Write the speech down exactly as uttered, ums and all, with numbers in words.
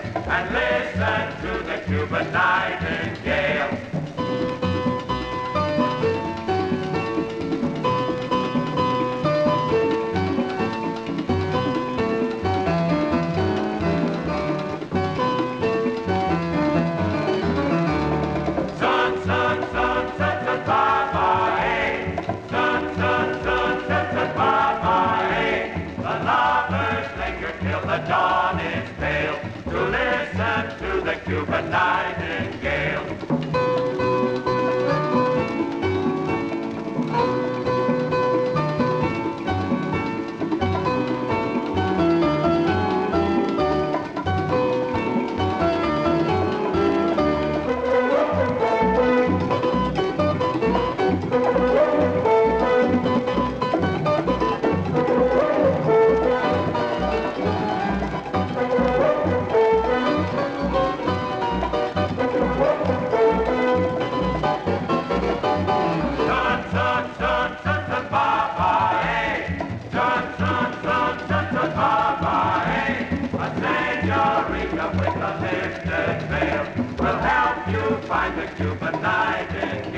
and listen to the Cuban Nightingale. Sun, sun, sun, sun, sun, Papa, hey. Sun, sun, sun, sun, sun, Papa, hey. The lovers linger till the dawn is pale to listen to the Cuban Nightingale. Senorita with a lifted veil will help you find the Cuban Nightingale.